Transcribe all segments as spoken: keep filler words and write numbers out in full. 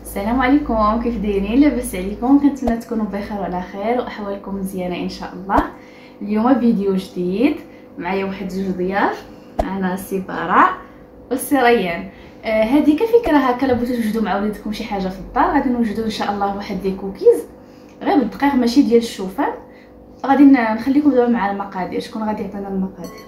السلام عليكم، كيف دايرين؟ لاباس عليكم؟ كنتمنى تكونوا بخير وعلى خير واحوالكم مزيانه ان شاء الله. اليوم فيديو جديد معايا واحد جوج ضياف، معنا السي براء والسي ريان. آه هذه كفكره هكا، لو بغيتو توجدوا مع وليدكم شي حاجه في الدار غادي نوجدوا ان شاء الله واحد دي كوكيز غير بالدقيق ماشي ديال الشوفان. غادي نخليكم دابا مع المقادير. شكون غادي يعطينا المقادير؟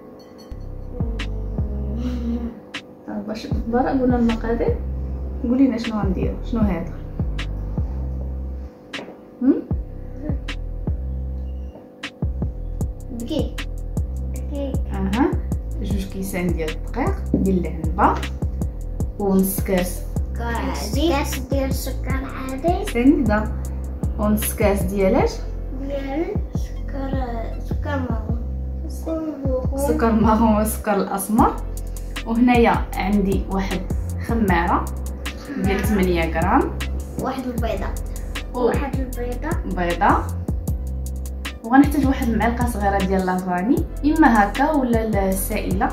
باش براء قولنا المقادير، قولي لنا شنو غنديروا. شنو هذا؟ هم دقيق دقيق اها جوج كيسان ديال الدقيق ديال العنبه ونص كاس عادي، كاس ديال السكر عادي، سنيده ونص كاس ديال اش ديال سكر سكر مارون سكر مارون والسكر الاسمر. وهنايا عندي واحد خماره ديال ثمانية غرام، واحد البيضه واحد البيضه بيضه، وغنحتاج واحد المعلقه صغيره ديال لافاني اما هكا ولا السائله.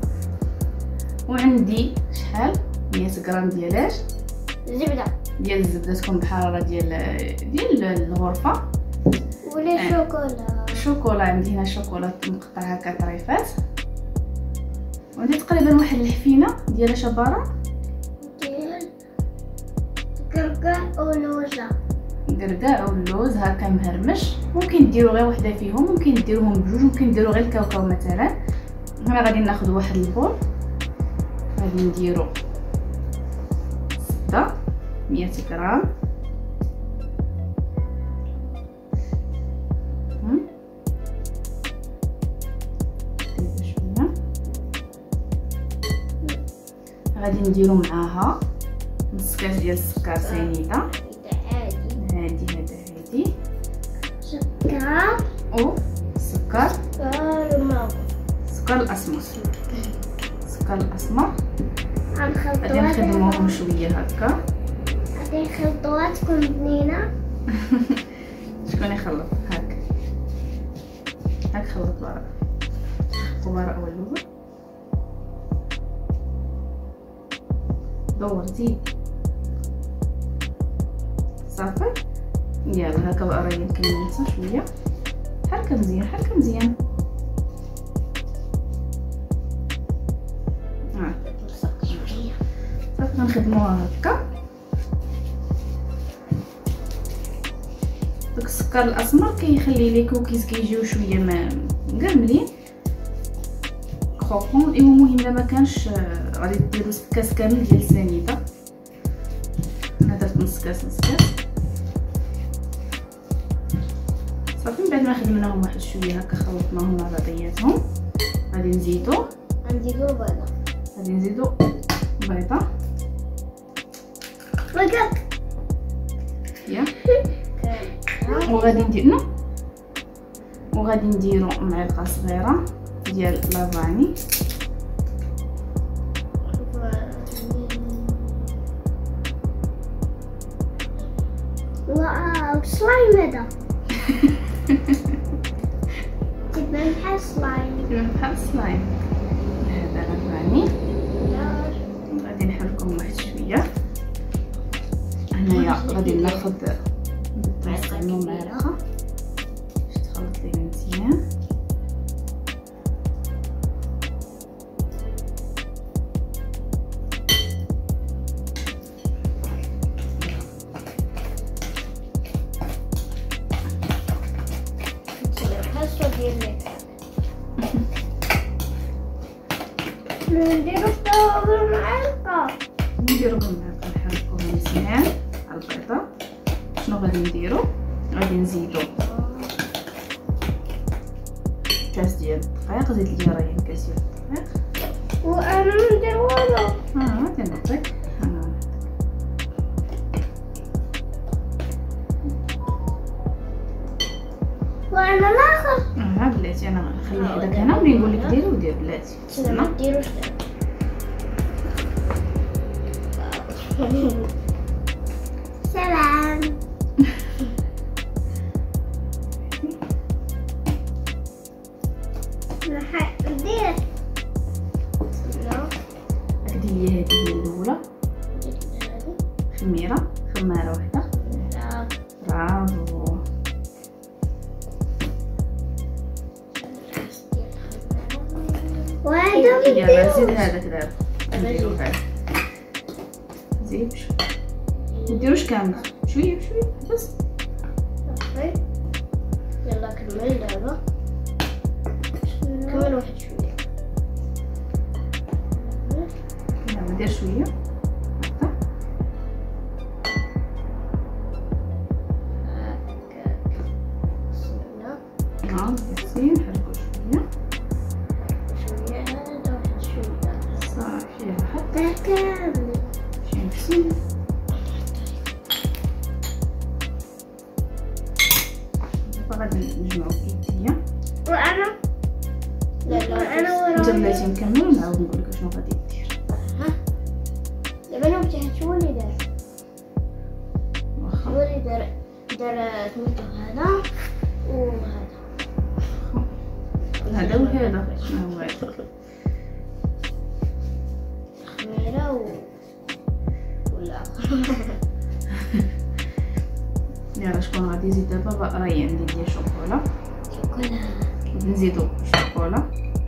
وعندي شحال مية غرام ديال اش زبده ديال الزبده تكون بحراره ديال ديال الغرفه، ولا شوكولا. شوكولا عندي هنا شوكولا مقطع هكا طريفات. وعندي تقريبا واحد الحفينه ديال شباره ديال كركع ولوزه قرقاع واللوز هكا مهرمش. ممكن ديروا غير وحده فيهم، ممكن ديروهم بجوج، ممكن ديروا غير الكاوكاو مثلا. هنا غادي ناخذ واحد البول، غادي نديرو زبده مية غرام، غادي نديرو معاها نص كاس ديال السكر سنيده عادي هادي هذا هادي سكر او سكر سكر مارون سكر الاسمر سكر الاسمر غنخلطوها. غادي نخدموهم شويه هكا. غادي نخلطوها تكون بنينه. شكون يخلط؟ هاك هاك خلط براء وبراء واللوبر دور زيد صافي. يلا هكا بقى راه يمكن ننسى شويه. حركه مزيان حركه مزيان. ها صافي غنخدموها هكا. داك السكر الاسمر كيخلي لي كوكيز كيجيو شويه ما مقرملين كروكون. ايوا المهم الا ما كانش غادي ديروا كاس كامل ديال السنيده. انا درت نص كاس نص كاس صافي. من بعد ما خدمناهم واحد شويه هكا خلطناهم مع بعضياتهم غادي نزيدو غنزيدو بيضه غادي نزيدو بيضه بيضه يا وغادي نديرو وغادي نديرو معلقه صغيره ديال لافاني. واو سلايم هذا. تبان بحال سلايم. تبان بحال سلايم. هذا لافاني غادي نحركهم واحد شويه. هنايا غادي ناخذ نستعملو معلقه باش تخلط لينا مزيان. نديرو بالمعلقه نديرو بالمعلقه نحركوها مزيان على البيضه. شنو غادي نديرو؟ غادي نزيدو كاس ديال الدقيق. زيد لي راهي كاس ديال الدقيق. وانا ما ندير والو. ها غادي نعطيك وانا ناخذ. ها بلاتي انا نخلي هذاك هنا ملي نقول لك ديري ودير بلاتي. ما ديروش سلام. ندير هذه هي هذه هي الاولى. خميره خماره واحده. برافو. وهذا يلا زيد هذاك دابا نديرو هذا زيد بشويه منديروش كامل شويه بشويه بس. يلا كمل دابا كمل واحد شويه. يلا ندير شويه هكا نعم كتسير نحركو شويه شويه هذا واحد شويه صافي. حتى هذا كامل شي نفسي غادي نجمعو كيديا. وانا لا لا انا انت ورايا بلاتي نكملو نعاود نقولك شنو غادي دير. ها دابا انا بغيت شو اللي دار واخا شو اللي دار دار سميتو هذا وهذا هذا وهذا شنو هو هذا؟ خميره و ولا يلا شكون غادي يزيد دابا؟ ريان عندي ديال الشوكولا. شوكولا نزيدو الشوكولا.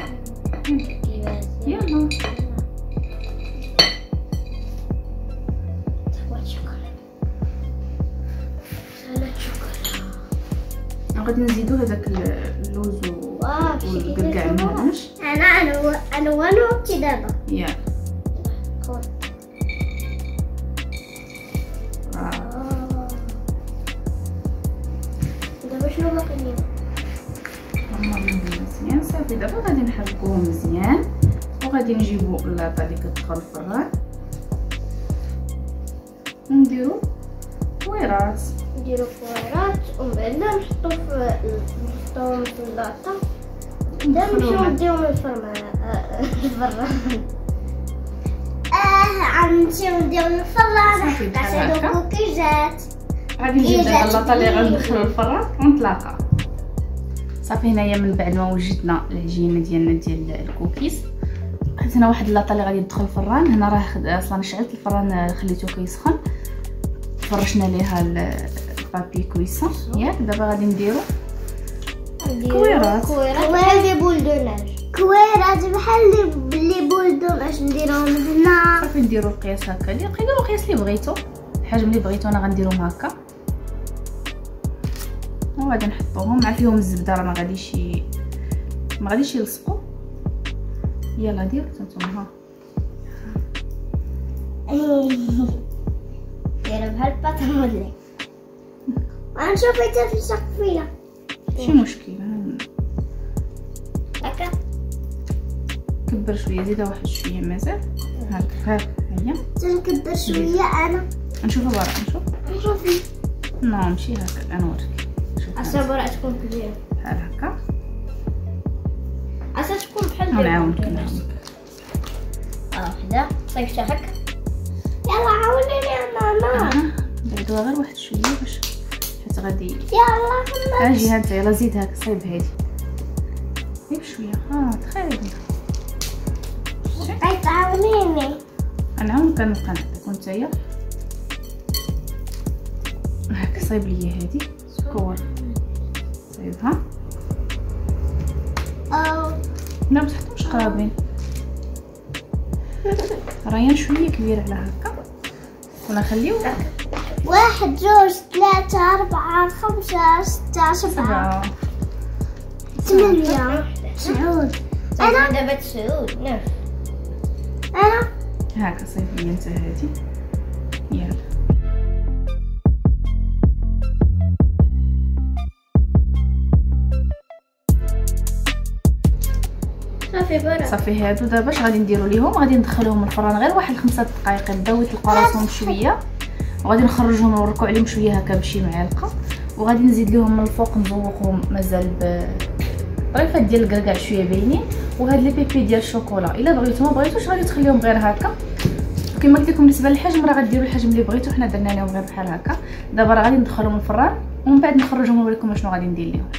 يلا غادي نزيدو هذاك اللوز والكركاع المهرمش. انا انا انا وانا وانتي دابا يلا دابا شنو باقي لينا؟ مرمرهم مزيان صافي. دابا غادي نحركوهم مزيان وغادي نجيبو اللاطه اللي كتدخل الفران ونديرو كويرات. نديرو كويرات ومن بعد نحطو في نحطوهم في اللاطه. دابا نمشيو نديوهم للفران الفران اه غنمشيو نديوهم للفران حتى يصيرو كوكيجات. غادي نجيب دابا اللاطه اللي غندخلو للفران ونتلاقى. صافي هنايا من بعد ما وجدنا العجينه ديالنا ديال الكوكيز حيت هنا واحد اللاطه اللي غادي تدخل الفران. هنا راه اصلا شعلت الفران خليته كيسخن فرشنا ليها البابي كويسون. ياك دابا غادي نديرو كويرات. كويرات بحال لي بولدوناج. كويرات بحال لي بولدوناج نديروهم هنا. صافي نديرو القياس هكا اللي نديرو القياس اللي بغيتو الحجم اللي بغيتو. انا غنديرهم هكا وغادي نحطوهم مع فيهم الزبده راه ما غاديش ما غاديش يلصقوا. يلا ديروا نتوما ها دايره بحال الباطا مودلي. غنشوف حتى في السقفيه ماشي مشكل. هكا كبر شويه زيد واحد شويه مازال هكا هكا هيا تنكبر شويه. انا نشوفها برا نشوف شوفي نو ماشي هكا انا نوريك. شوف الصبره تكون كبيره بحال هكا عسى تكون بحال نعاونك نعاونك. اه وحده صيفطها هكا. يلا عاونيني يا ماما. بعدوها غير واحد شويه باش حيت غادي. يلا اجي ها انت يلا زيد هكا صايب هادي غير بشويه. ها تخيلي عايز تعاونيني. نعاونك نبقى نعطيك ونتايا هكا صايب ليا هادي كور صايبها. او لا ما تحطوش قرابين ريان شويه كبير على هكا ولا نخليو واحد جوج ثلاثة أربعة خمسة ستة سبعة ثمانية تسعود. أنا دابا تسعود. نعم أنا هكا صايب ليا انت هادي. يلا صافي برا. صافي هادو دابا اش غادي نديرو ليهم؟ غادي ندخلوهم الفران غير واحد خمسة دقائق يبداو يطلقوا راسهم شويه وغادي نخرجهم ونوركو عليهم شويه هكا بشي معلقه وغادي نزيد لهم من الفوق نزوقهم مازال بطريفات ديال الكركاع شويه باينين وهاد لي بيبي ديال الشوكولا. الا بغيتو ما بغيتوش غادي تخليهم غير هكا كما قلت لكم. بالنسبه للحجم راه غديروا الحجم اللي بغيتو. حنا درنا لهم غير بحال هكا. دابا راه غادي ندخلهم الفران ومن بعد نخرجهم ونوريكم شنو غادي ندير لهم.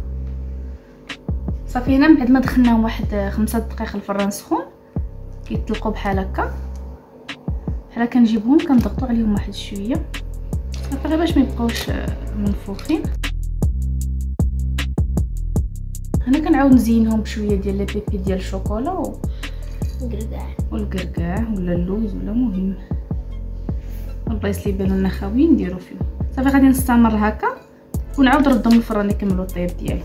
صافي هنا من بعد ما دخلناهم واحد خمسة دقائق الفران سخون كيطلقوا بحال هكا بحال كنجيبهم كنضغطوا عليهم واحد شويه صافي غير باش ما يبقاوش منفوخين. هنا كنعاود نزينهم بشويه ديال لي بيبي ديال الشوكولا و القرقاع والقرقاع ولا اللوز ولا مهم البلايص اللي يبانوا لنا خاويين نديرو فيهم. صافي غادي نستمر هكا ونعاود نردهم للفران نكملوا الطيب ديالو.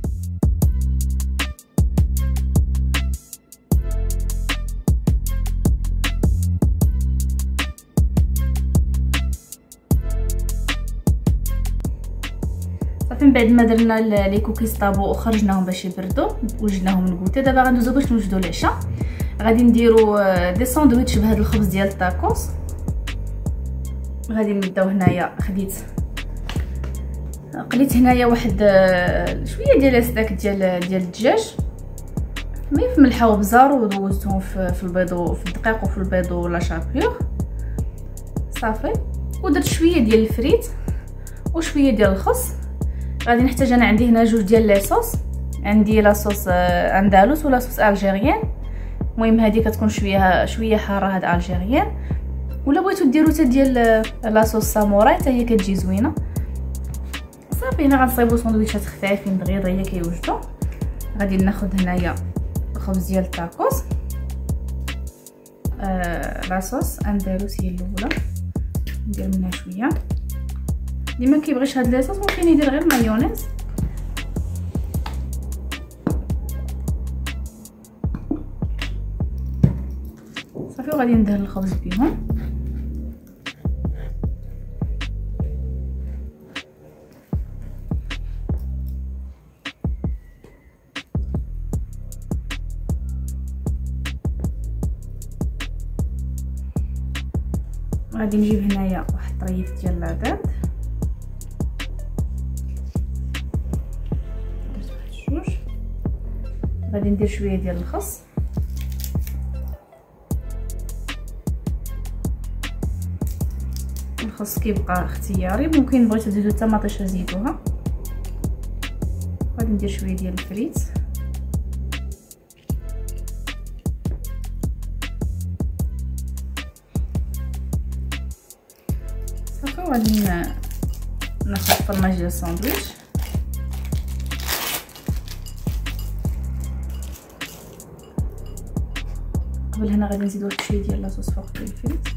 صافي من بعد ما درنا لي كوكيز طابو وخرجناهم باش يبردوا وجدناهم نغوتي. دابا غندوزو باش نوجدوا العشاء. غادي نديروا دي ساندويتش بهذا الخبز ديال التاكوس. غادي نبداو هنايا. خديت قليت هنايا واحد شويه ديال الستاك ديال ديال الدجاج مي في ملحه وبزار ودوزتهم في, في البيض وفي الدقيق وفي البيض ولا شابيور صافي. ودرت شويه ديال الفريت وشويه ديال الخس. غادي نحتاج انا عندي هنا جوج ديال لاصوص. عندي لاصوص اندلس ولا صوص الجيريان. المهم هذه كتكون شويه شويه حاره هاد الجيريان. ولا بغيتو ديروا حتى ديال لاصوص ساموراي حتى هي كتجي زوينه صافي. هنا غنصايبوا سندويشات خفافين دغيا هي كيوجدوا. غادي ناخذ هنايا الخبز ديال التاكوس. آه لاصوص اندلس هي الاولى ندير منها شويه. اللي ما كيبغيش هاد لاصوص ممكن يدير غير مايونيز. صافي وغادي ندهن الخبز بيهم. غادي نجيب هنايا واحد طريف ديال العداد. درت واحد جوج. غادي ندير شويه ديال الخس. الخس كيبقى اختياري ممكن بغيتو تزيدوا الطماطيش زيدوها. غادي ندير شويه ديال الفريت. صافي وغادي ناخذ الفرماج ديال الساندويتش. قبل هنا غادي نزيد واحد شويه ديال لاصوص فوق ديال الفريت.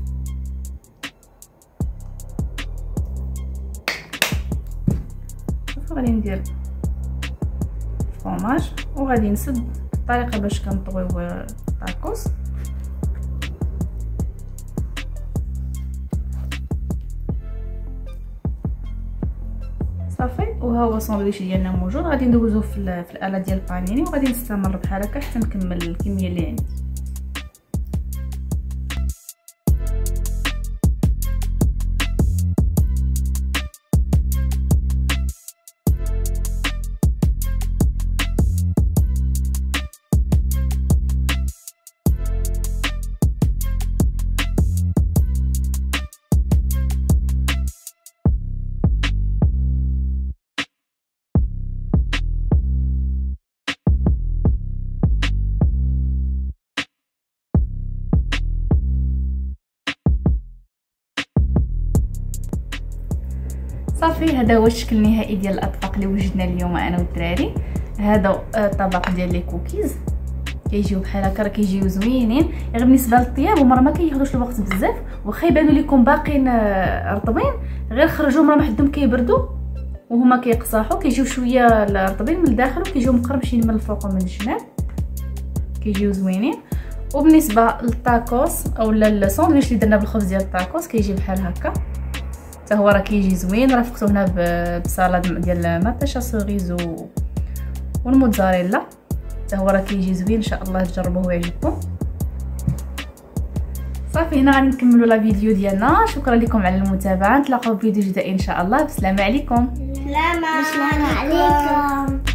غادي ندير الفرماج وغادي نسد الطريقه باش كنطويو الطاكوس. صافي وها هو الساندويتش ديالنا موجود. غادي ندوزوه في الاله ديال البانيني وغادي نستمر بحال هكا حتى نكمل الكميه اللي عندي. صافي هذا هو الشكل النهائي ديال الاطباق اللي وجدنا اليوم انا والدراري. هذا الطبق ديال لي كوكيز كيجيو بحال هكا راه كيجيو زوينين. غير بالنسبه للطياب هما ما كياخذوش الوقت بزاف واخا يبانوا لكم باقيين رطبين غير خرجوهم راه محدهم كيبردوا وهما كيقصاحوا كيجيو شويه رطبين من الداخل وكيجيو مقرمشين من الفوق ومن الجناب كيجيو زوينين. وبالنسبه للطاكوس اولا الساندويتش اللي درنا بالخبز ديال الطاكوس كيجي بحال هكا حتى هو راه كيجي زوين. رافقته هنا بسالاد ديال ماتاشا سوريز والموتزاريلا حتى هو راه كيجي زوين. ان شاء الله تجربوه ويعجبكم. صافي هنا غادي نكملوا لا فيديو ديالنا. شكرا لكم على المتابعه. نتلاقاو في فيديو جديد ان شاء الله. بسلامه عليكم. سلامة عليكم.